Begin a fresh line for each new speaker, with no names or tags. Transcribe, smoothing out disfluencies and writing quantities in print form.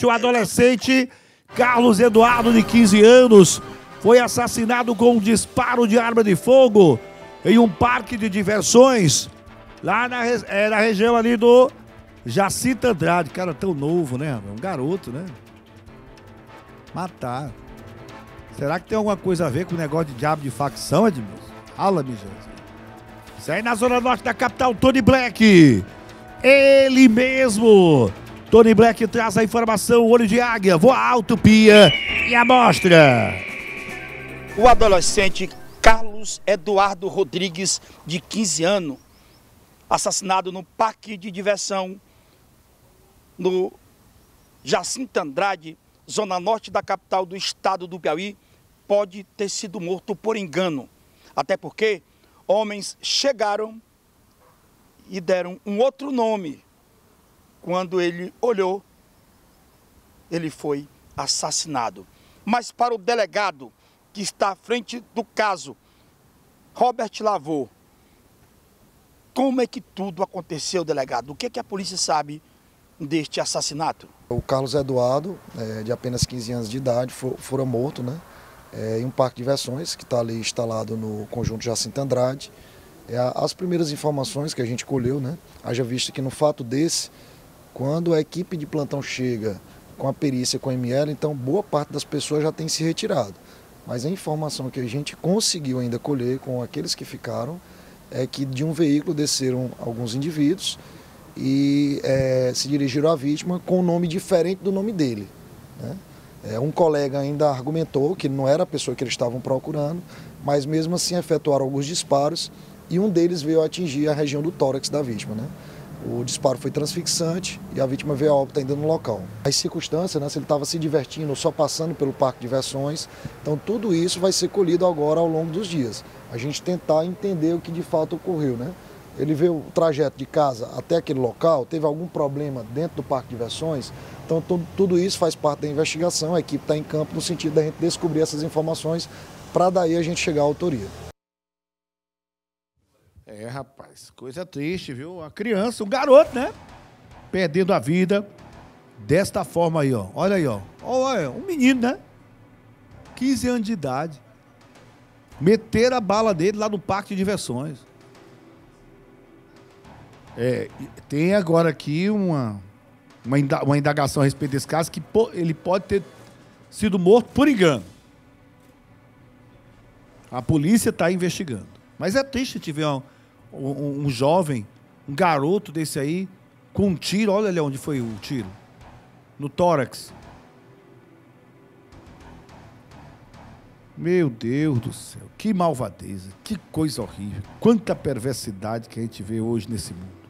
O adolescente Carlos Eduardo, de 15 anos, foi assassinado com um disparo de arma de fogo em um parque de diversões, lá na região ali do Jacinto Andrade. Cara, tão novo, né? Um garoto, né? Matar. Será que tem alguma coisa a ver com o negócio de diabo de facção, Edmilson? Fala, minha gente. Isso aí na zona norte da capital, Tony Black. Ele mesmo. Tony Black traz a informação, olho de águia, voa alto, pia e amostra.
O adolescente Carlos Eduardo Rodrigues, de 15 anos, assassinado no parque de diversão no Jacinto Andrade, zona norte da capital do estado do Piauí, pode ter sido morto por engano. Até porque homens chegaram e deram um outro nome. Quando ele olhou, ele foi assassinado. Mas para o delegado que está à frente do caso, Robert Lavô, como é que tudo aconteceu, delegado? O que é que a polícia sabe deste assassinato?
O Carlos Eduardo, de apenas 15 anos de idade, fora morto, né, em um parque de diversões que está ali instalado no conjunto Jacinto Andrade. As primeiras informações que a gente colheu, né, haja visto que no fato desse, quando a equipe de plantão chega com a perícia, com a ML, então boa parte das pessoas já tem se retirado. Mas a informação que a gente conseguiu ainda colher com aqueles que ficaram é que de um veículo desceram alguns indivíduos e se dirigiram à vítima com um nome diferente do nome dele, né? Um colega ainda argumentou que não era a pessoa que eles estavam procurando, mas mesmo assim efetuaram alguns disparos e um deles veio atingir a região do tórax da vítima, né? O disparo foi transfixante e a vítima veio a óbito ainda no local. As circunstâncias, né, se ele estava se divertindo ou só passando pelo parque de diversões, então tudo isso vai ser colhido agora ao longo dos dias. A gente tentar entender o que de fato ocorreu, né? Ele veio o trajeto de casa até aquele local, teve algum problema dentro do parque de diversões, então tudo isso faz parte da investigação, a equipe está em campo no sentido da gente descobrir essas informações para daí a gente chegar à autoria.
Rapaz, coisa triste, viu? Uma criança, um garoto, né? Perdendo a vida desta forma aí, ó. Olha aí, ó. Olha, um menino, né? 15 anos de idade. Meteram a bala dele lá no parque de diversões. Tem agora aqui uma indagação a respeito desse caso que ele pode ter sido morto por engano. A polícia está investigando. Mas é triste te ver um jovem, um garoto desse aí, com um tiro. Olha ali onde foi o tiro. No tórax. Meu Deus do céu. Que malvadeza. Que coisa horrível. Quanta perversidade que a gente vê hoje nesse mundo.